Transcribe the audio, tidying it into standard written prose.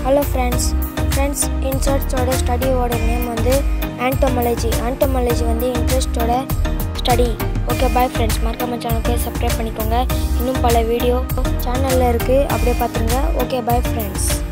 Hello friends, inserts oda study oda name வந்து entomology வந்து interest oda study. Okay, bye friends. மறக்காம சேனலுக்கு subscribe பண்ணிக்கோங்க. இன்னும் பல வீடியோ சேனல்ல இருக்கு, அப்படியே பாத்துங்க. Okay, bye friends.